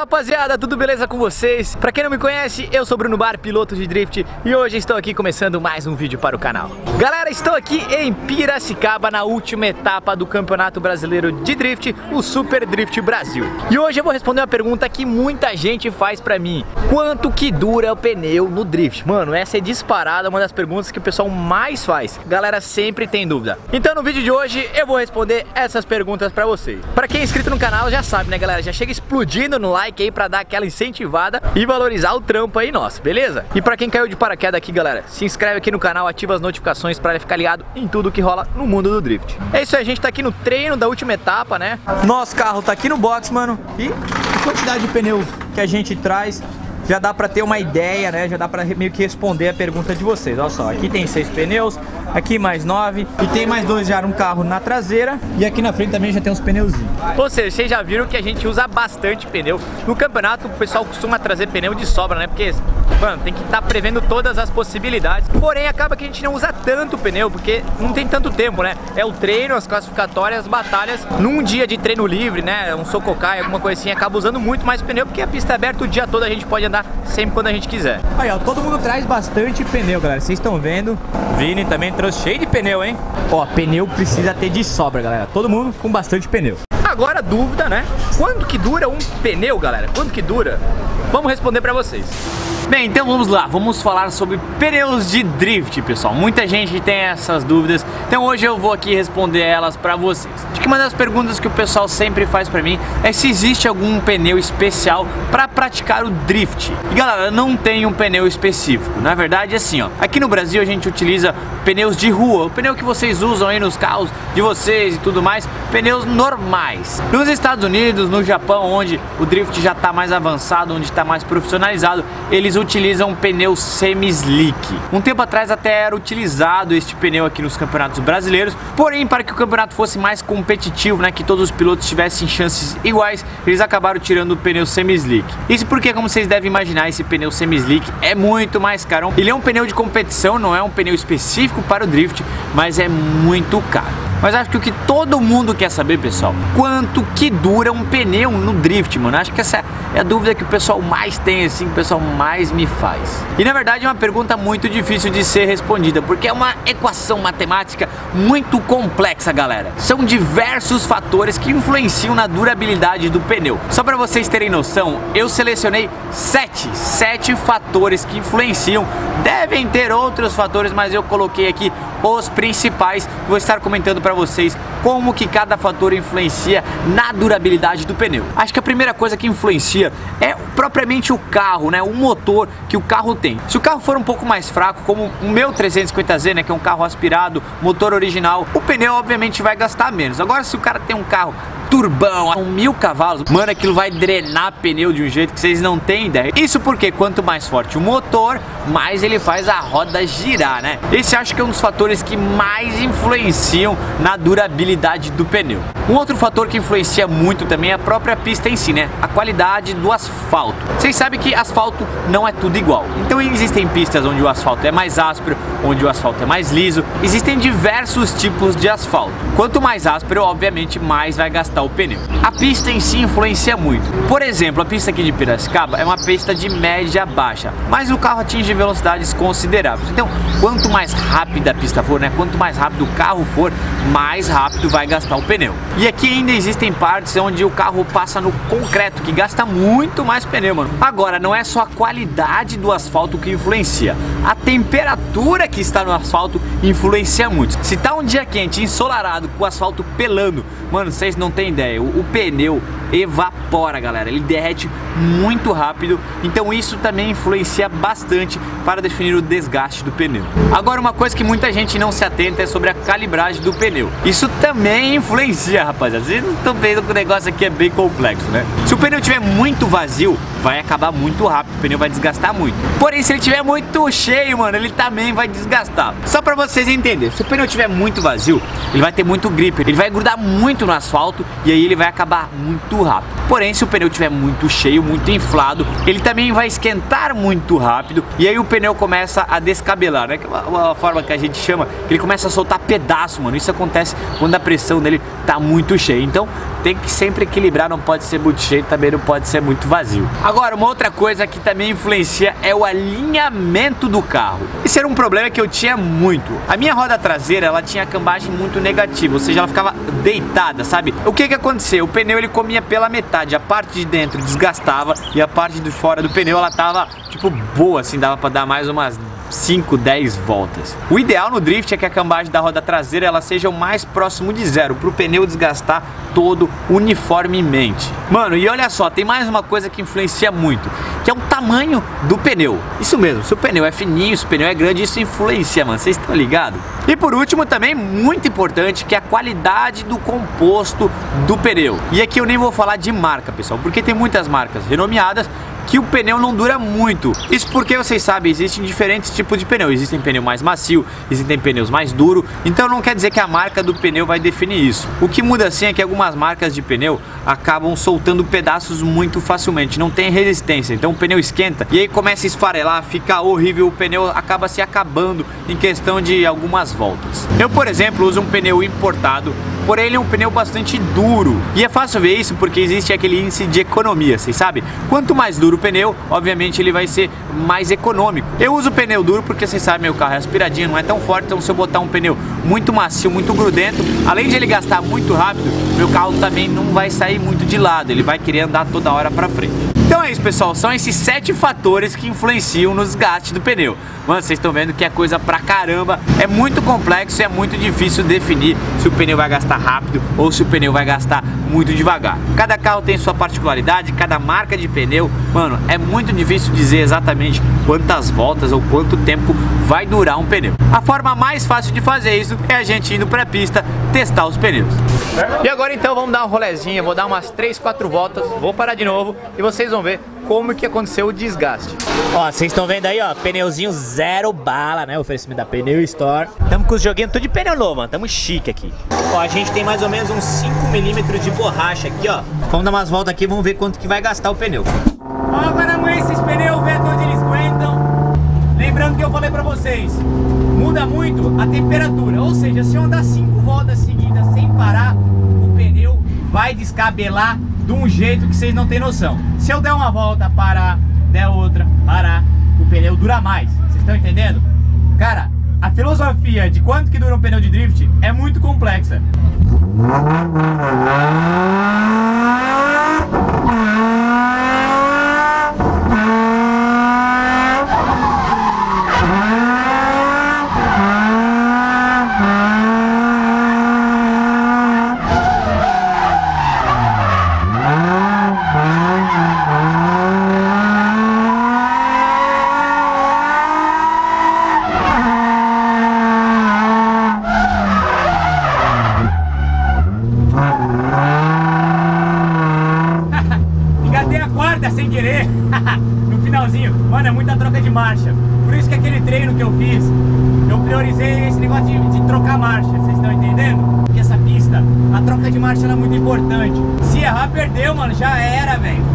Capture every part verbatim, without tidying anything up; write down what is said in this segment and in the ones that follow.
rapaziada, tudo beleza com vocês? Pra quem não me conhece, eu sou Bruno Bar, piloto de drift, e hoje estou aqui começando mais um vídeo para o canal. Galera, estou aqui em Piracicaba na última etapa do Campeonato Brasileiro de Drift, o Super Drift Brasil. E hoje eu vou responder uma pergunta que muita gente faz pra mim: quanto que dura o pneu no drift? Mano, essa é disparada uma das perguntas que o pessoal mais faz. Galera sempre tem dúvida. Então no vídeo de hoje eu vou responder essas perguntas pra vocês. Pra quem é inscrito no canal já sabe, né, galera? Já chega explodindo no like aí pra dar aquela incentivada e valorizar o trampo aí nosso, beleza? E pra quem caiu de paraquedas aqui, galera, se inscreve aqui no canal, ativa as notificações pra ficar ligado em tudo que rola no mundo do drift. É isso aí, a gente tá aqui no treino da última etapa, né? Nosso carro tá aqui no box, mano, e a quantidade de pneu que a gente traz já dá pra ter uma ideia, né? Já dá pra meio que responder a pergunta de vocês. Olha só, aqui tem seis pneus, aqui mais nove, e tem mais dois já no carro na traseira, e aqui na frente também já tem uns pneuzinhos. Ou seja, vocês já viram que a gente usa bastante pneu. No campeonato o pessoal costuma trazer pneu de sobra, né? Porque, mano, tem que estar tá prevendo todas as possibilidades. Porém, acaba que a gente não usa tanto pneu, porque não tem tanto tempo, né? É o treino, as classificatórias, as batalhas. Num dia de treino livre, né? Um sococai, alguma coisa assim, acaba usando muito mais pneu, porque a pista é aberta o dia todo, a gente pode andar sempre quando a gente quiser. Aí, ó, todo mundo traz bastante pneu, galera. Vocês estão vendo? Vini também trouxe cheio de pneu, hein? Ó, pneu precisa ter de sobra, galera. Todo mundo com bastante pneu. Agora a dúvida, né? Quanto que dura um pneu, galera? Quanto que dura? Vamos responder pra vocês. Bem, então vamos lá, vamos falar sobre pneus de drift, pessoal. Muita gente tem essas dúvidas, então hoje eu vou aqui responder elas pra vocês. Acho que uma das perguntas que o pessoal sempre faz pra mim é se existe algum pneu especial pra praticar o drift. E galera, não tem um pneu específico. Na verdade, assim, ó, aqui no Brasil a gente utiliza pneus de rua, o pneu que vocês usam aí nos carros de vocês e tudo mais, pneus normais. Nos Estados Unidos, no Japão, onde o drift já tá mais avançado, onde tá mais profissionalizado, eles utilizam um pneu semi-slick. Um tempo atrás até era utilizado este pneu aqui nos campeonatos brasileiros, porém para que o campeonato fosse mais competitivo, né, que todos os pilotos tivessem chances iguais, eles acabaram tirando o pneu semi-slick. Isso porque, como vocês devem imaginar, esse pneu semi-slick é muito mais caro. Ele é um pneu de competição, não é um pneu específico para o drift, mas é muito caro. Mas acho que o que todo mundo quer saber, pessoal, quanto que dura um pneu no drift, mano? Acho que essa é a dúvida que o pessoal mais tem, assim, que o pessoal mais me faz. E na verdade é uma pergunta muito difícil de ser respondida, porque é uma equação matemática muito complexa, galera. São diversos fatores que influenciam na durabilidade do pneu. Só para vocês terem noção, eu selecionei sete, sete fatores que influenciam. Devem ter outros fatores, mas eu coloquei aqui os principais. Vou estar comentando para vocês como que cada fator influencia na durabilidade do pneu. Acho que a primeira coisa que influencia é propriamente o carro, né? O motor que o carro tem. Se o carro for um pouco mais fraco, como o meu trezentos e cinquenta Z, né, que é um carro aspirado, motor original, o pneu obviamente vai gastar menos. Agora, se o cara tem um carro turbão, com mil cavalos, mano, aquilo vai drenar pneu de um jeito que vocês não têm ideia. Isso porque quanto mais forte o motor, mais ele faz a roda girar, né? Esse acho que é um dos fatores que mais influenciam na durabilidade do pneu. Um outro fator que influencia muito também é a própria pista em si, né? A qualidade do asfalto. Vocês sabem que asfalto não é tudo igual. Então existem pistas onde o asfalto é mais áspero, onde o asfalto é mais liso. Existem diversos tipos de asfalto. Quanto mais áspero, obviamente, mais vai gastar o pneu. A pista em si influencia muito. Por exemplo, a pista aqui de Piracicaba é uma pista de média baixa, mas o carro atinge velocidades consideráveis. Então, quanto mais rápida a pista for, né, quanto mais rápido o carro for, mais rápido vai gastar o pneu. E aqui ainda existem partes onde o carro passa no concreto, que gasta muito mais pneu, mano. Agora, não é só a qualidade do asfalto que influencia, a temperatura que está no asfalto influencia muito. Se tá um dia quente, ensolarado, com o asfalto pelando, mano, vocês não têm ideia, o, o pneu evapora, galera, ele derrete muito rápido, então isso também influencia bastante para definir o desgaste do pneu. Agora, uma coisa que muita gente não se atenta é sobre a calibragem do pneu. Isso também influencia, rapaziada. Vocês não estão vendo que o negócio aqui é bem complexo, né? Se o pneu estiver muito vazio, vai acabar muito rápido, o pneu vai desgastar muito. Porém, se ele tiver muito cheio, mano, ele também vai desgastar. Só pra vocês entenderem, se o pneu tiver muito vazio, ele vai ter muito grip, ele vai grudar muito no asfalto e aí ele vai acabar muito rápido. Porém, se o pneu tiver muito cheio, muito inflado, ele também vai esquentar muito rápido e aí o pneu começa a descabelar, né? Que é uma, uma forma que a gente chama, que ele começa a soltar pedaço, mano. Isso acontece quando a pressão dele tá muito cheia. Então, tem que sempre equilibrar, não pode ser muito cheio, também não pode ser muito vazio. Agora, uma outra coisa que também influencia é o alinhamento do carro. Esse era um problema que eu tinha muito. A minha roda traseira, ela tinha cambagem muito negativa, ou seja, ela ficava deitada, sabe? O que que aconteceu? O pneu, ele comia pela metade, a parte de dentro desgastava e a parte de fora do pneu, ela tava, tipo, boa, assim, dava pra dar mais umas cinco, dez voltas. O ideal no drift é que a cambagem da roda traseira ela seja o mais próximo de zero, para o pneu desgastar todo uniformemente. Mano, e olha só, tem mais uma coisa que influencia muito, que é o tamanho do pneu. Isso mesmo, se o pneu é fininho, se o pneu é grande, isso influencia, mano, vocês estão ligados? E por último, também muito importante, que é a qualidade do composto do pneu. E aqui eu nem vou falar de marca, pessoal, porque tem muitas marcas renomeadas que o pneu não dura muito. Isso porque vocês sabem, existem diferentes tipos de pneu. Existem pneu mais macio, existem pneus mais duro. Então não quer dizer que a marca do pneu vai definir isso. O que muda sim é que algumas marcas de pneu acabam soltando pedaços muito facilmente, não tem resistência. Então o pneu esquenta e aí começa a esfarelar, fica horrível, o pneu acaba se acabando em questão de algumas voltas. Eu, por exemplo, uso um pneu importado, porém ele é um pneu bastante duro. E é fácil ver isso porque existe aquele índice de economia, vocês sabem? Quanto mais duro o pneu, obviamente ele vai ser mais econômico. Eu uso pneu duro porque vocês sabem, meu carro é aspiradinho, não é tão forte, então se eu botar um pneu muito macio, muito grudento, além de ele gastar muito rápido, meu carro também não vai sair muito de lado, ele vai querer andar toda hora pra frente. Então é isso, pessoal, são esses sete fatores que influenciam no desgaste do pneu. Mano, vocês estão vendo que é coisa pra caramba, é muito complexo e é muito difícil definir se o pneu vai gastar rápido ou se o pneu vai gastar muito devagar. Cada carro tem sua particularidade, cada marca de pneu, mano, é muito difícil dizer exatamente quantas voltas ou quanto tempo vai durar um pneu. A forma mais fácil de fazer isso é a gente indo pra pista testar os pneus. E agora então vamos dar um rolezinho, vou dar umas três, quatro voltas, vou parar de novo e vocês vão ver como que aconteceu o desgaste. Ó, vocês estão vendo aí, ó, pneuzinho zero bala, né? O oferecimento da Pneu Store. Tamo com os joguinhos tudo de pneu novo, mano. Tamo chique aqui. Ó, a gente tem mais ou menos uns cinco milímetros de borracha aqui, ó. Vamos dar umas voltas aqui, vamos ver quanto que vai gastar o pneu. Ó, agora amanhã esses pneus, vê onde eles aguentam. Lembrando que eu falei pra vocês, muda muito a temperatura. Ou seja, se eu andar cinco voltas seguidas sem parar, o pneu vai descabelar de um jeito que vocês não tem noção. Se eu der uma volta, parar, der outra, parar, o pneu dura mais. Vocês estão entendendo? Cara, a filosofia de quanto que dura um pneu de drift é muito complexa. Sem querer, no finalzinho, mano, é muita troca de marcha. Por isso que aquele treino que eu fiz, eu priorizei esse negócio de, de trocar marcha. Vocês estão entendendo? Porque essa pista, a troca de marcha ela é muito importante. Se errar, perdeu, mano, já era, velho.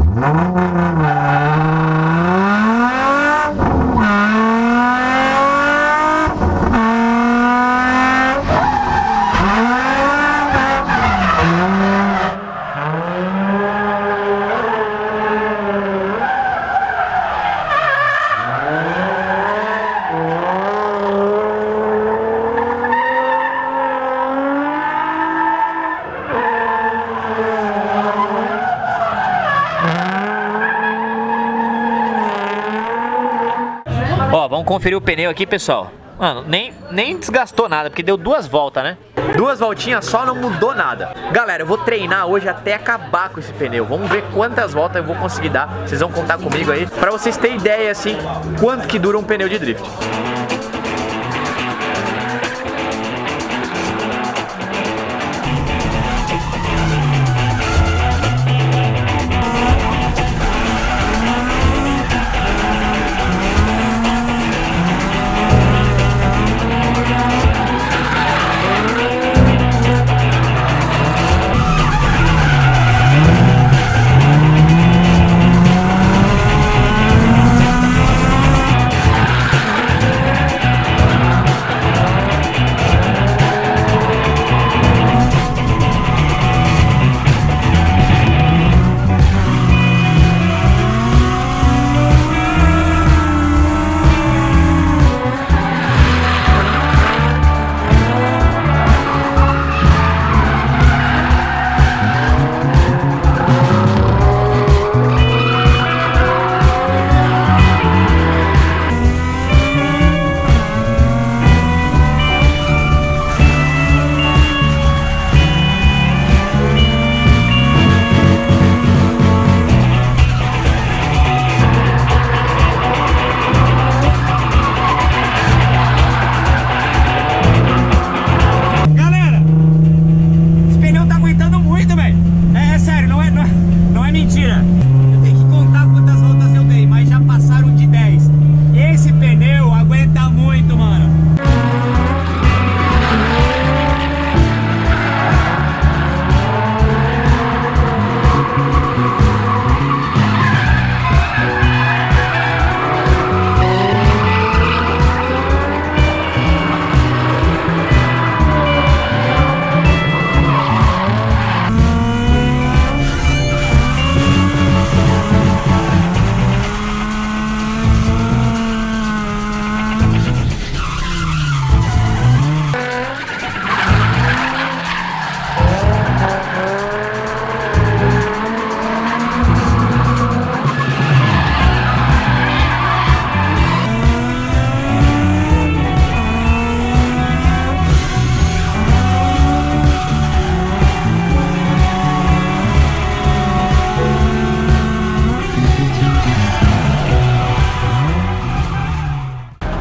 Ó, vamos conferir o pneu aqui, pessoal. Mano, nem, nem desgastou nada, porque deu duas voltas, né? Duas voltinhas só, não mudou nada. Galera, eu vou treinar hoje até acabar com esse pneu. Vamos ver quantas voltas eu vou conseguir dar. Vocês vão contar comigo aí, pra vocês terem ideia, assim, quanto que dura um pneu de drift.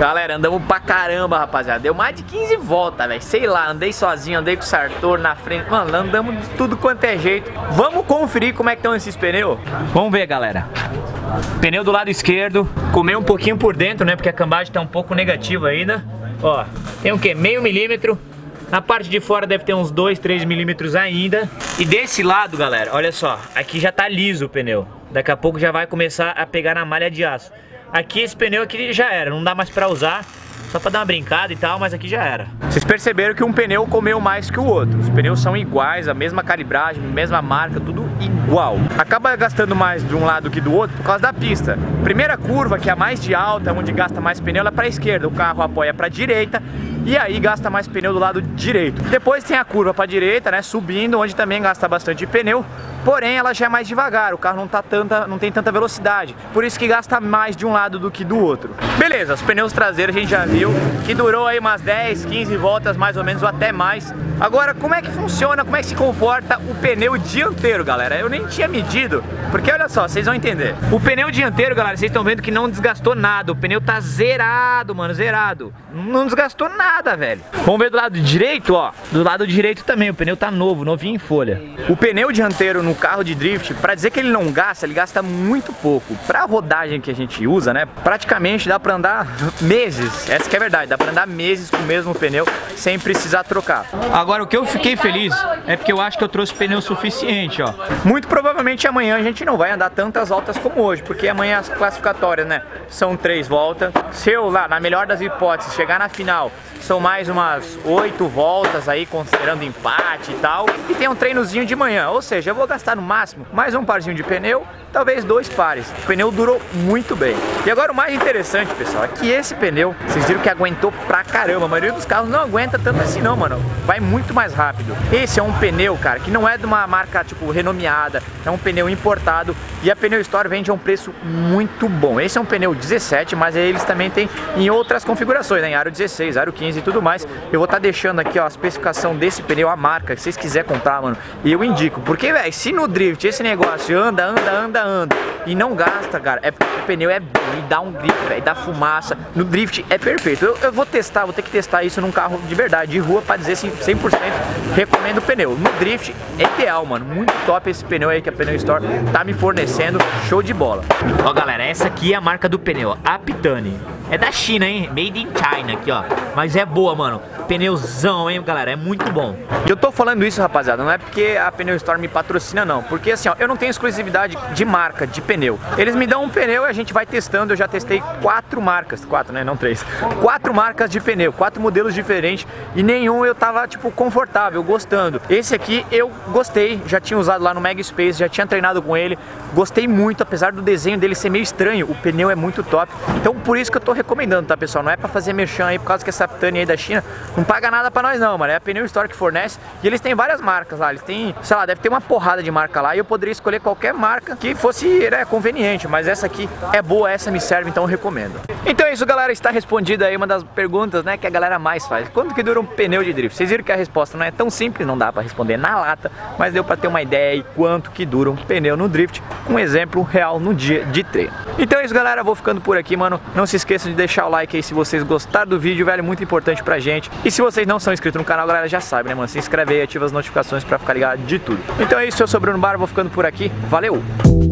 Galera, andamos pra caramba, rapaziada. Deu mais de quinze voltas, velho. Sei lá, andei sozinho, andei com o Sartor na frente. Mano, andamos de tudo quanto é jeito. Vamos conferir como é que estão esses pneus? Vamos ver, galera. Pneu do lado esquerdo. Comer um pouquinho por dentro, né? Porque a cambagem tá um pouco negativa ainda. Ó, tem o que? Meio milímetro. Na parte de fora deve ter uns dois, três milímetros ainda. E desse lado, galera, olha só. Aqui já tá liso o pneu. Daqui a pouco já vai começar a pegar na malha de aço. Aqui esse pneu aqui já era, não dá mais pra usar. Só pra dar uma brincada e tal, mas aqui já era. Vocês perceberam que um pneu comeu mais que o outro. Os pneus são iguais, a mesma calibragem, mesma marca, tudo igual. Acaba gastando mais de um lado que do outro por causa da pista. Primeira curva, que é a mais de alta, onde gasta mais pneu, ela é pra esquerda. O carro apoia pra direita e aí gasta mais pneu do lado direito. Depois tem a curva pra direita, né, subindo, onde também gasta bastante pneu. Porém, ela já é mais devagar, o carro não, tá tanta, não tem tanta velocidade. Por isso que gasta mais de um lado do que do outro. Beleza, os pneus traseiros a gente já viu que durou aí umas dez, quinze voltas mais ou menos, ou até mais. Agora, como é que funciona, como é que se comporta o pneu dianteiro, galera? Eu nem tinha medido, porque olha só, vocês vão entender. O pneu dianteiro, galera, vocês estão vendo que não desgastou nada. O pneu tá zerado, mano, zerado. Não desgastou nada, velho. Vamos ver do lado direito, ó. Do lado direito também, o pneu tá novo, novinho em folha. O pneu dianteiro no carro de drift, pra dizer que ele não gasta, ele gasta muito pouco. Pra rodagem que a gente usa, né, praticamente dá pra andar meses. Essa que é a verdade, dá pra andar meses com o mesmo pneu sem precisar trocar. Agora, o que eu fiquei feliz é porque eu acho que eu trouxe pneu suficiente, ó. Muito provavelmente amanhã a gente não vai andar tantas voltas como hoje, porque amanhã as classificatórias, né, são três voltas. Se eu lá, na melhor das hipóteses, chegar na final, são mais umas oito voltas aí, considerando empate e tal. E tem um treinozinho de manhã, ou seja, eu vou gastar no máximo mais um parzinho de pneu, talvez dois pares. O pneu durou muito bem. E agora o mais interessante, pessoal, é que esse pneu, vocês viram que aguentou pra caramba. A maioria dos carros não aguenta tanto assim não, mano. Vai muito mais rápido. Esse é um pneu, cara, que não é de uma marca, tipo, renomeada. É um pneu importado. E a Pneu Store vende a um preço muito bom. Esse é um pneu dezessete, mas eles também têm em outras configurações, né? Em aro dezesseis, aro quinze e tudo mais. Eu vou estar tá deixando aqui, ó, a especificação desse pneu, a marca, se vocês quiserem comprar, mano. E eu indico. Porque, velho, se no drift esse negócio anda, anda, anda, anda e não gasta, cara, é porque o pneu é bom e dá um grip, velho, dá fumaça. No drift é perfeito. Eu, eu vou testar, vou ter que testar isso num carro de verdade, de rua, pra dizer cem por cento recomendo o pneu. No drift é ideal, mano. Muito top esse pneu aí que a Pneu Store tá me fornecendo. Show de bola. Ó, galera, essa aqui é a marca do pneu, a Pitani. É da China, hein? Made in China aqui, ó. Mas é boa, mano. Pneuzão, hein, galera? É muito bom. E eu tô falando isso, rapaziada, não é porque a Pneu Store me patrocina, não. Porque assim, ó, eu não tenho exclusividade de marca, de pneu. Eles me dão um pneu e a gente vai testando. Eu já testei quatro marcas. Quatro, né? Não três. Quatro marcas de pneu. Quatro modelos diferentes. E nenhum eu tava, tipo, confortável, gostando. Esse aqui eu gostei. Já tinha usado lá no Mega Space. Já tinha treinado com ele. Gostei muito, apesar do desenho dele ser meio estranho. O pneu é muito top. Então, por isso que eu tô recomendando, tá, pessoal? Não é pra fazer merchan aí, por causa que essa Pitani aí da China não paga nada pra nós não, mano. É a Pneu Store que fornece. E eles têm várias marcas lá. Eles têm, sei lá, deve ter uma porrada de marca lá. E eu poderia escolher qualquer marca que fosse, né, conveniente. Mas essa aqui é boa, essa me serve, então eu recomendo. Então é isso, galera. Está respondida aí uma das perguntas, né, que a galera mais faz. Quanto que dura um pneu de drift? Vocês viram que a resposta não é tão simples, não dá pra responder na lata. Mas deu pra ter uma ideia aí quanto que dura um pneu no drift. Um exemplo real no dia de treino. Então é isso, galera. Eu vou ficando por aqui, mano. Não se esqueçam de deixar o like aí se vocês gostaram do vídeo, velho. Muito importante pra gente. E se vocês não são inscritos no canal, galera, já sabe, né, mano? Se inscreve aí, ativa as notificações pra ficar ligado de tudo. Então é isso, eu sou o Bruno Barra, vou ficando por aqui. Valeu!